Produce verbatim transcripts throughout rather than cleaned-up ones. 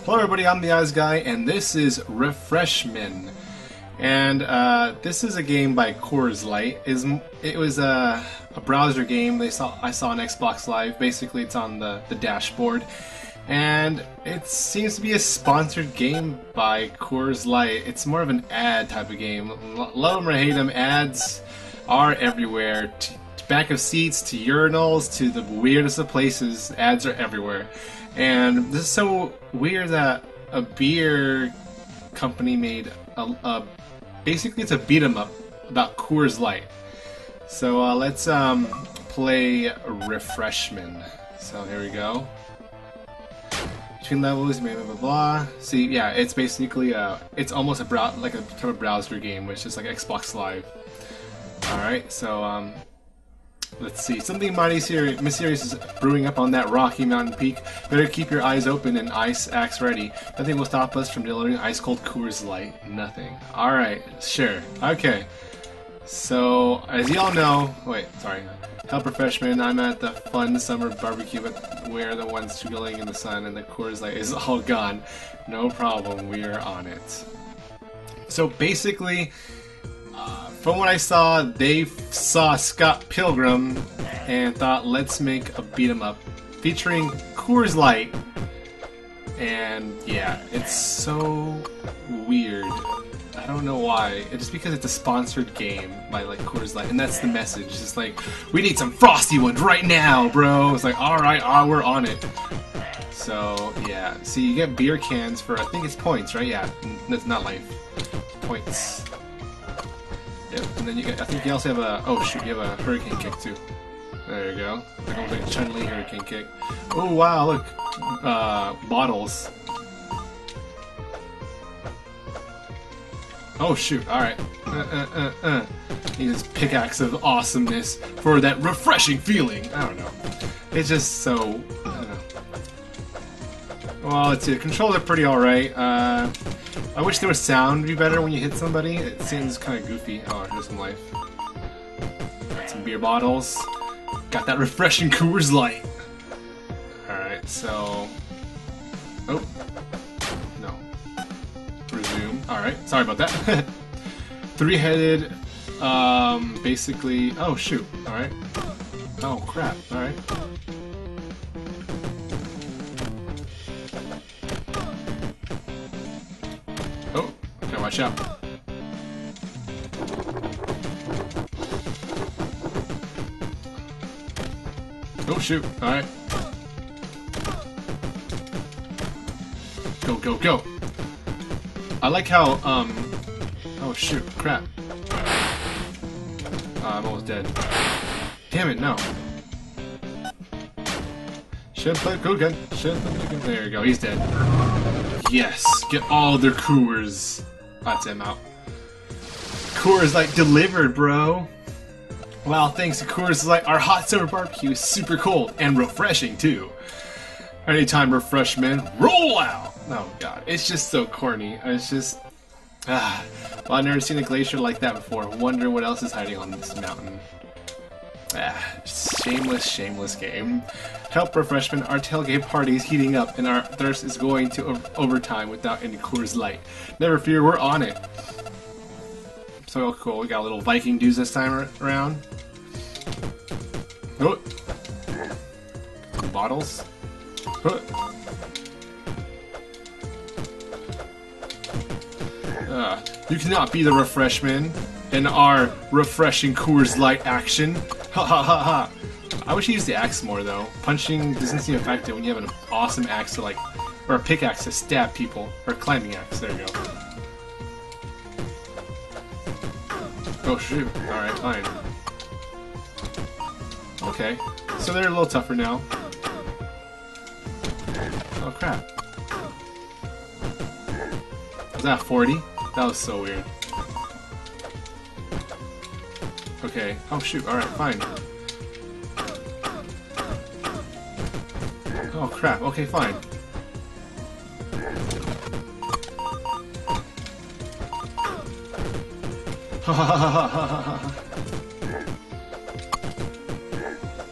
Hello everybody, I'm the Osguy, and this is Refreshman. And uh, this is a game by Coors Light. Is It was a, a browser game they saw I saw on Xbox Live. Basically, it's on the, the dashboard. And it seems to be a sponsored game by Coors Light. It's more of an ad type of game. Love them or hate them, ads are everywhere. To, to back of seats, to urinals, to the weirdest of places, ads are everywhere. And this is so weird that a beer company made a, a basically it's a beat 'em up about Coors Light. So uh, let's um, play Refreshman. So here we go. Between levels, blah blah blah blah. See, yeah, it's basically uh, it's almost a brow like a type of browser game, which is like Xbox Live. All right, so um. Let's see. Something mighty serious, mysterious is brewing up on that rocky mountain peak. Better keep your eyes open and ice axe ready. Nothing will stop us from delivering ice-cold Coors Light. Nothing. Alright, sure. Okay. So, as y'all know... Wait, sorry. Help Refreshman, I'm at the fun summer barbecue, but we're the ones grilling in the sun and the Coors Light is all gone. No problem, we're on it. So, basically... Uh, from what I saw, they saw Scott Pilgrim and thought, let's make a beat 'em up featuring Coors Light. And yeah, it's so weird. I don't know why. It's just because it's a sponsored game by like Coors Light, and that's the message. It's just like, we need some frosty ones right now, bro. It's like, all right, ah, we're on it. So yeah, so you get beer cans for I think it's points, right? Yeah, that's not life. Points. Yep, and then you get, I think you also have a, oh shoot, you have a hurricane kick too. There you go. Like almost like a Chun-Li hurricane kick. Oh wow, look, uh, bottles. Oh shoot, alright. Uh, uh, uh, uh. Need this pickaxe of awesomeness for that refreshing feeling. I don't know. It's just so, I don't know. Well, let's see, the controls are pretty alright. Uh, I wish there was sound to be better when you hit somebody. It seems kind of goofy. Oh, here's some life. Got some beer bottles. Got that refreshing Coors Light. Alright, so... Oh. No. Resume. Alright, sorry about that. Three-headed, um, basically... Oh, shoot. Alright. Oh, crap. Alright. Oh, gotta watch out. Oh shoot, alright. Go, go, go! I like how, um... Oh shoot, crap. Uh, I'm almost dead. Damn it, no. Should've played good again. Should've played good. There you go, he's dead. Yes, get all their Coors. That's him out. Coors Light delivered, bro. Wow, thanks to Coors Light, our hot summer barbecue is super cold and refreshing too. Anytime refreshment, roll out. Oh god, it's just so corny. It's just, ah. Well, I've never seen a glacier like that before. Wonder what else is hiding on this mountain. Ah, shameless, shameless game. Help Refreshment, our tailgate party is heating up and our thirst is going to over overtime without any Coors Light. Never fear, we're on it. So cool, we got a little Viking dudes this time around. Oh. Bottles. Oh. Uh, you cannot be the Refreshman in our refreshing Coors Light action. Ha ha ha ha. I wish you used the axe more though. Punching doesn't seem effective when you have an awesome axe to like, or a pickaxe to stab people, or a climbing axe. There you go. Oh shoot! All right, fine. Okay, so they're a little tougher now. Oh crap! Was that forty? That was so weird. Okay. Oh shoot! All right, fine. Oh crap, okay, fine. Ha ha ha ha ha ha.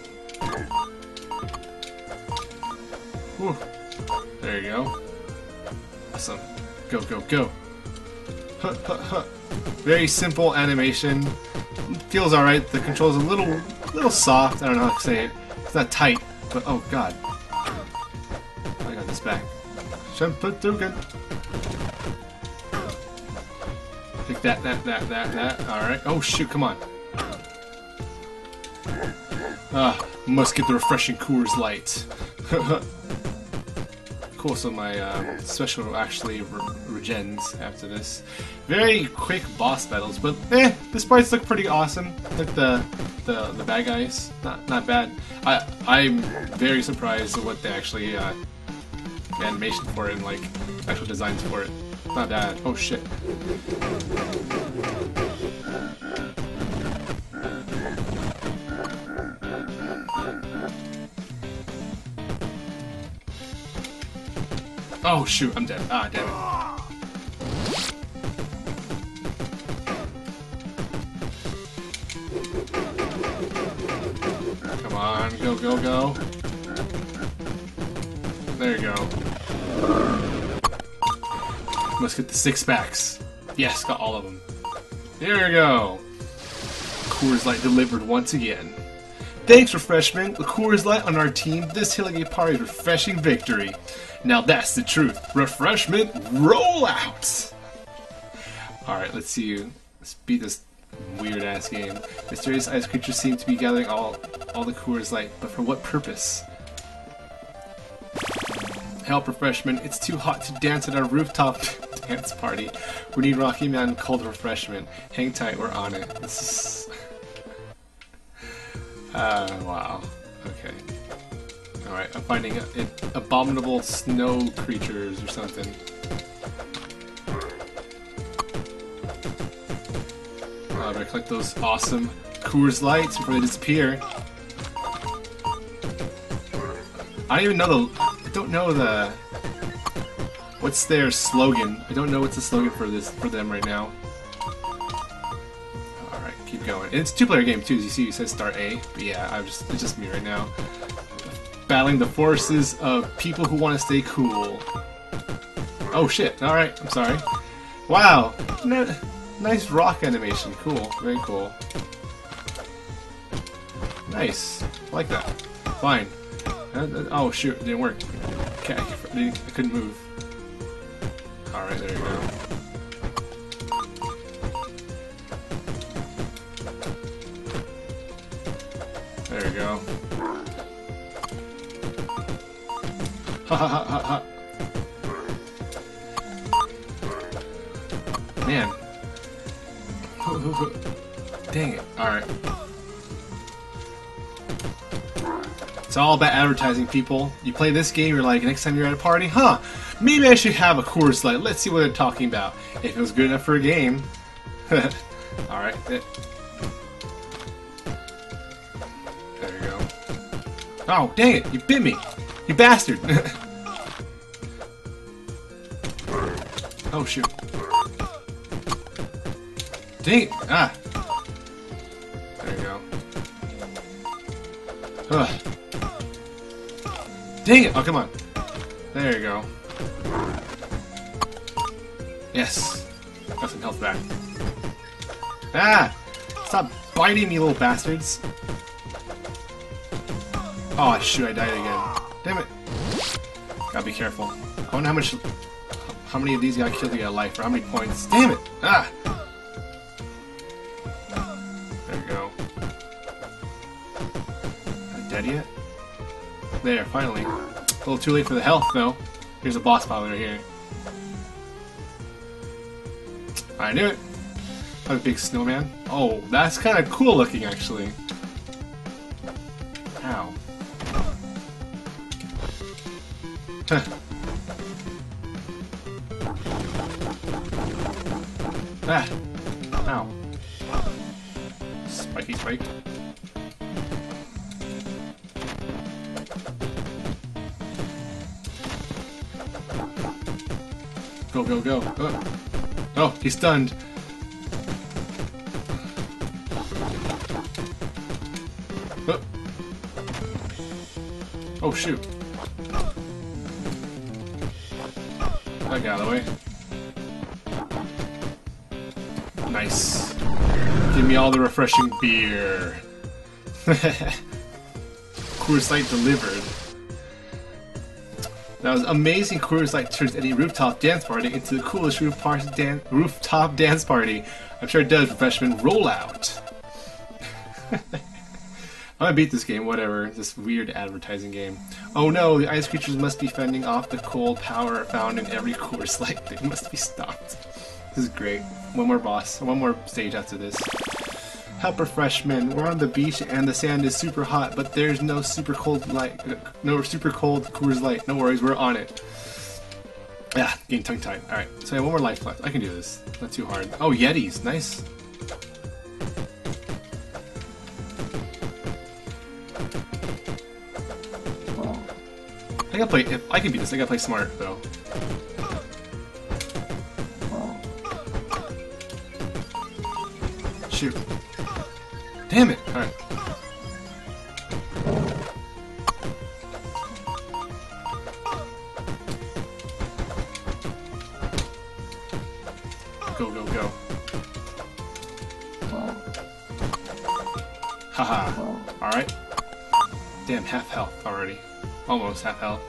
Whew. There you go. Awesome. Go, go, go. Huh, huh, huh. Very simple animation. Feels alright. The controls a little, little soft. I don't know how to say it. It's not tight, but oh god. I got this back. Shampatugan. Take that, that, that, that, that. Alright. Oh shoot, come on. Ah, must get the refreshing Coors Light. Cool, so my um, special actually re regens after this. Very quick boss battles, but eh, the sprites look pretty awesome. Like the the the bad guys, not not bad. I I'm very surprised at what they actually uh, the animation for it and like actual designs for it. Not bad. Oh shit. Oh shoot, I'm dead. Ah, damn it. Come on, go, go, go. There you go. Must get the six packs. Yes, got all of them. There we go. Coors Light delivered once again. Thanks, Refreshment. The Coors Light on our team. This Hilligate Party's refreshing victory. Now that's the truth. Refreshment, roll out! Alright, let's see you. Let's beat this weird ass game. Mysterious ice creatures seem to be gathering all all the Coors Light, but for what purpose? Help, Refreshment. It's too hot to dance at our rooftop dance party. We need Rocky Man called Refreshment. Hang tight, we're on it. This is... Uh, wow. Okay. Alright, I'm finding uh, it, abominable snow creatures or something. Uh, I better collect those awesome Coors Lights before they disappear. I don't even know the... I don't know the... What's their slogan? I don't know what's the slogan for this for them right now. Alright, keep going. And it's a two-player game too, as you see it says start A. But yeah, I'm just it's just me right now. Battling the forces of people who want to stay cool. Oh shit, alright, I'm sorry. Wow, N nice rock animation, cool, very cool. Nice, I like that. Fine. Uh, uh, oh shoot, it didn't work. Okay, I, I couldn't move. Alright, there you go. There you go. Ha ha ha ha ha. Man. Dang it. Alright. It's all about advertising, people. You play this game, you're like, next time you're at a party, huh, maybe I should have a Coors Light. Let's see what they're talking about. If it was good enough for a game. Alright. There you go. Oh, dang it! You bit me! You bastard! Oh, shoot. Dang it! Ah! There you go. Ugh. Dang it! Oh, come on. There you go. Yes. Got some health back. Ah! Stop biting me, little bastards. Oh, shoot, I died again. Damn it. Gotta be careful. I wonder how much... How many of these got killed to get a life, or how many points. Damn it! Ah! There you go. Am I dead yet? There, finally. A little too late for the health, though. Here's a boss battle right here. I knew it! A big snowman. Oh, that's kind of cool looking, actually. Ow. Huh. Ah! Ow. Spiky spike. Go, go, go. Oh, oh, he's stunned. Oh, oh shoot. I got out of the way. Nice. Give me all the refreshing beer. Coors Light delivered. That was amazing. Coors Light turns any rooftop dance party into the coolest roof party dan rooftop dance party. I'm sure it does. Freshman rollout. I'm gonna beat this game, whatever. This weird advertising game. Oh no, the ice creatures must be fending off the cold power found in every Coors Light. They must be stopped. This is great. One more boss. One more stage after this. Helper freshmen. We're on the beach and the sand is super hot, but there's no super cold light. No super cold Coors Light. No worries, we're on it. Yeah, getting tongue tied. Alright, so I have one more life left. I can do this. Not too hard. Oh, Yetis. Nice. I gotta play. If I can beat this, I gotta play smart though. Shoot! Damn it! All right. Go go go! Haha! All right. Damn, half health already. Almost half health.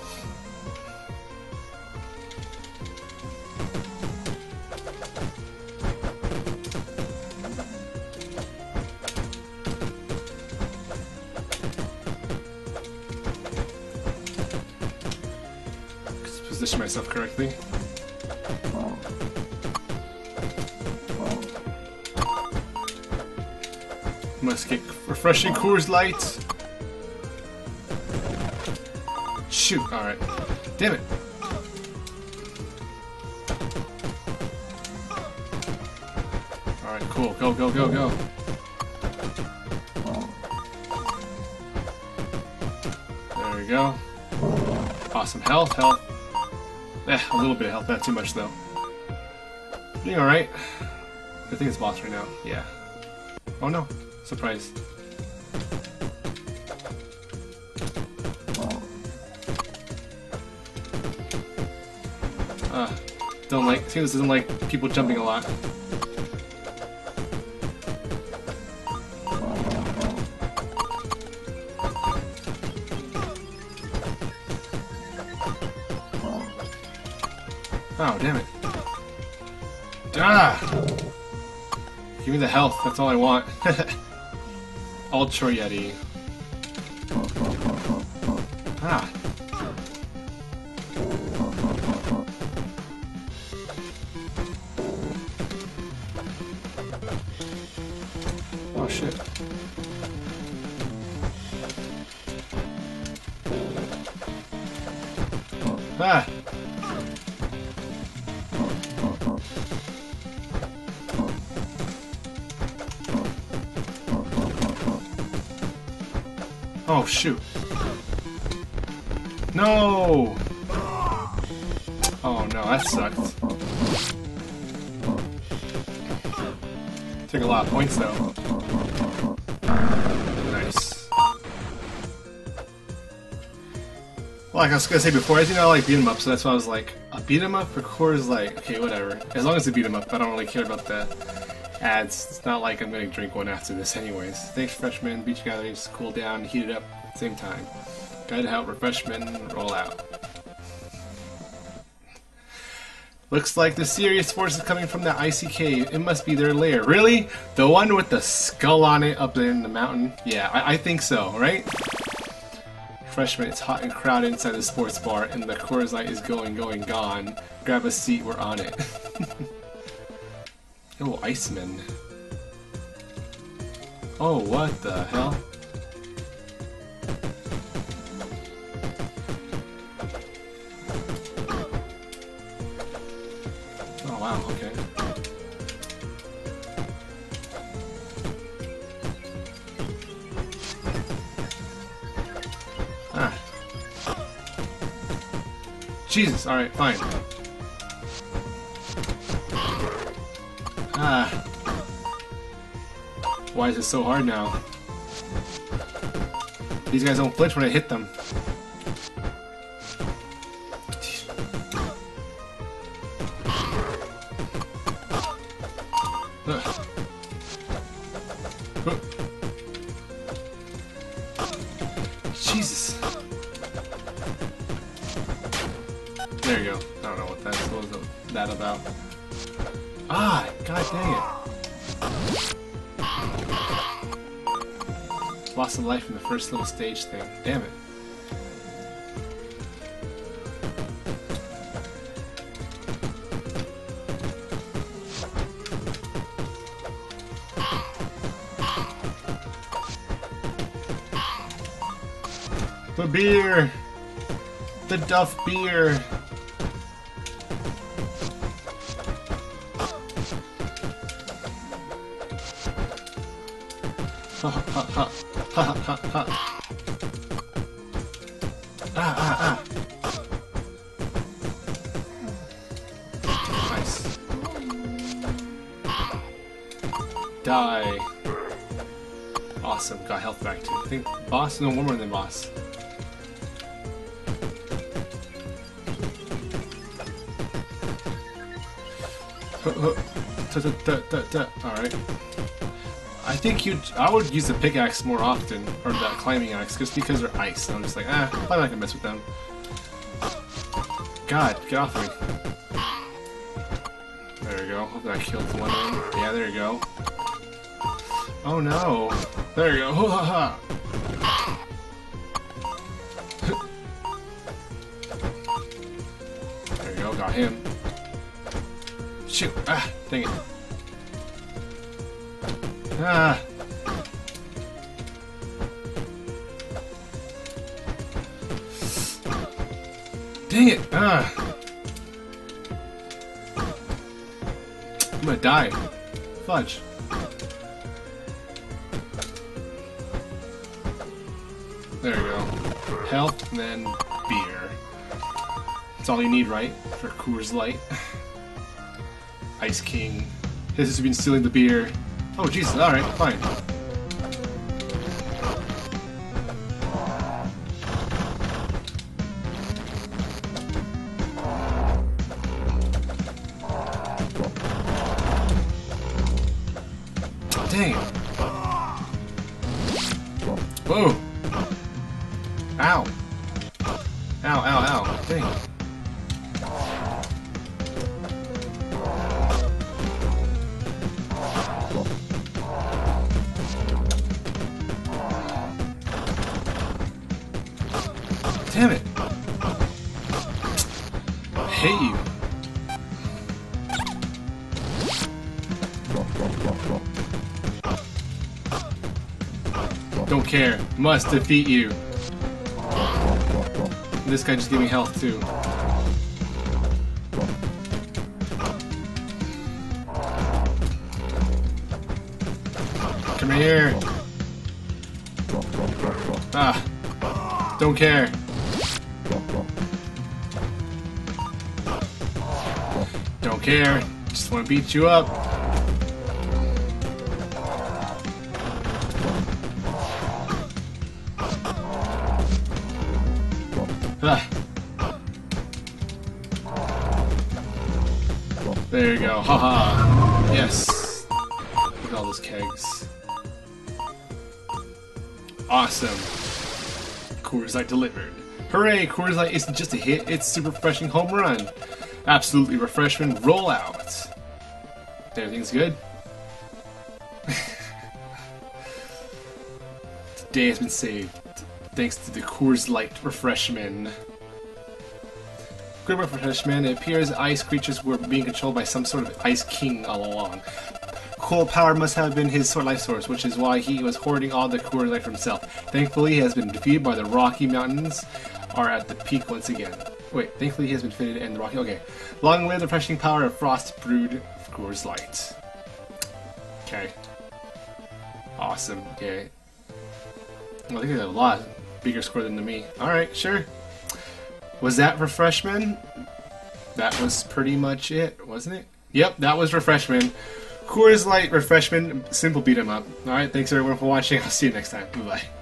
Just position myself correctly. Must get refreshing Coors Light. Shoot, alright. Damn it. Alright, cool. Go, go, go, go. There we go. Awesome health, health. Eh, a little bit of health, not too much though. Doing alright. I think it's boss right now. Yeah. Oh no. Surprise. Uh, don't like, seems doesn't like people jumping a lot. Oh, damn it. Ah! Give me the health, that's all I want. Ultra Yeti. Ah. Oh shit. Ah! Oh shoot. No! Oh no, that sucked. Took a lot of points though. Nice. Well, like I was gonna say before, as you know, I like beat 'em up, so that's why I was like, a beat 'em up for Coors Light. Okay, whatever. As long as they beat 'em up, I don't really care about the ads. It's not like I'm gonna drink one after this anyways. Thanks, freshmen. Beach gatherings, cool down, heat it up at the same time. Guide to help refreshment roll out. Looks like the serious force is coming from the icy cave. It must be their lair. Really? The one with the skull on it up there in the mountain? Yeah, I, I think so, right? Freshman, it's hot and crowded inside the sports bar, and the Coors Light is going, going, gone. Grab a seat, we're on it. Oh, Iceman. Oh, what the hell? Oh, wow, okay. Ah. Jesus, alright, fine. Ah. Why is it so hard now? These guys don't flinch when I hit them. Jesus. There you go. I don't know what that's what was that about. Ah, god dang it. Lost a life in the first little stage thing. Damn it. The beer! The Duff beer! Ha ha ha ha ha ha ha. Ah ah ah. Nice. Die. Awesome. Got health back too. I think boss? No, one more than boss. Alright. I think you. I would use the pickaxe more often, or that climbing axe, just because they're ice. And I'm just like, ah, I'm not gonna mess with them. God, get off me. There we go. Hope that killed one of them. Yeah, there you go. Oh no. There you go. Ha ha ha. There you go. Got him. Shoot! Ah! Dang it! Ah! Dang it! Ah! I'm gonna die. Fudge. There we go. Health and then beer. That's all you need, right? For Coors Light. Ice King. This has been stealing the beer. Oh, Jesus. Alright, fine. Dang. Whoa. Ow. Ow, ow, ow. Dang. Damn it! I hate you. Don't care. Must defeat you. This guy just gave me health too. Come here. Ah. Don't care. Don't care. Just want to beat you up. Ah. There you go. Haha. Yes. Look at all those kegs. Awesome. Coors Light delivered. Hooray! Coors Light isn't just a hit, it's super refreshing home run. Absolutely refreshment roll out. Everything's good. Today has been saved thanks to the Coors Light refreshment. Good refreshment. It appears ice creatures were being controlled by some sort of ice king all along. Cold power must have been his life source, which is why he was hoarding all the Coors Light for himself. Thankfully, he has been defeated by the Rocky Mountains, are at the peak once again. Wait, thankfully he has been defeated and the Rocky. Okay. Long live the refreshing power of frost brewed Coors Light. Okay. Awesome. Okay. Well, I think they have a lot bigger score than me. Alright, sure. Was that refreshment? That was pretty much it, wasn't it? Yep, that was refreshment. Coors Light refreshment, simple beat 'em up. Alright, thanks everyone for watching. I'll see you next time. Bye-bye.